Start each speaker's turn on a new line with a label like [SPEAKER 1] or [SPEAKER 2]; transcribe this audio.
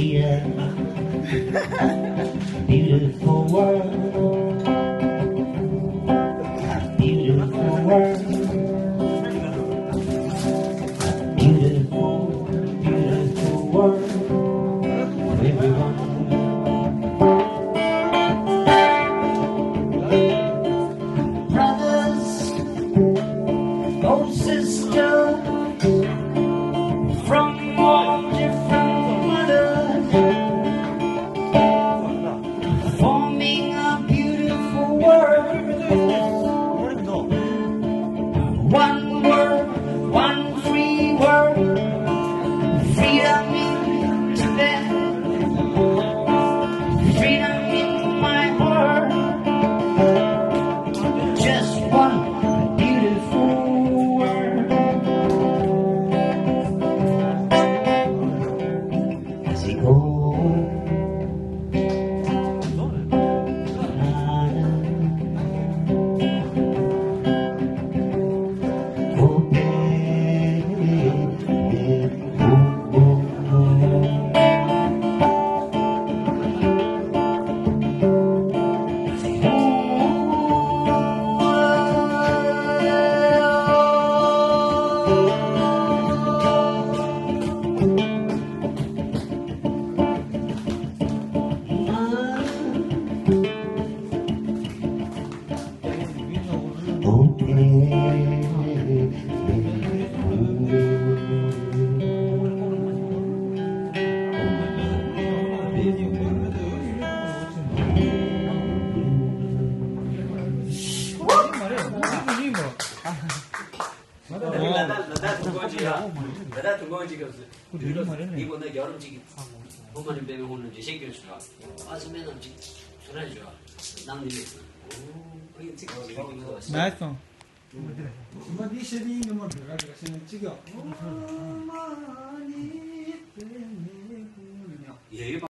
[SPEAKER 1] Beautiful world, beautiful world, beautiful, beautiful world for everyone. Brothers, oh sisters, from all different mothers, forming a beautiful world. One world, one free world, freedom in Tibet, freedom in my heart. Just one beautiful world. As he goes.
[SPEAKER 2] 나 동거지가 이거는 여름지기 부모님 배면 오는지 생겼어. 아침에는 전화줘. 남들이. 오, 이게 찍어.
[SPEAKER 3] 나이스.
[SPEAKER 4] 이거 네 쉐딩 뭐 들어가지고 찍어.
[SPEAKER 2] 예.